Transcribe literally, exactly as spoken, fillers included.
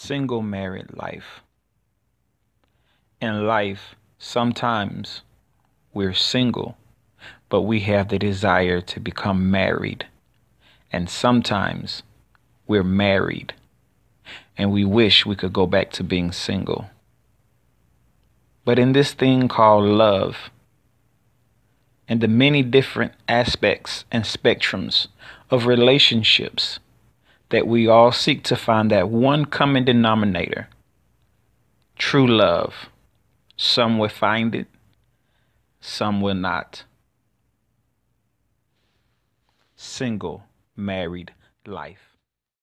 single married life. In life, sometimes we're single, but we have the desire to become married. And sometimes we're married and we wish we could go back to being single. But in this thing called love, and the many different aspects and spectrums of relationships that we all seek to find that one common denominator, true love. Some will find it, some will not. Single married life.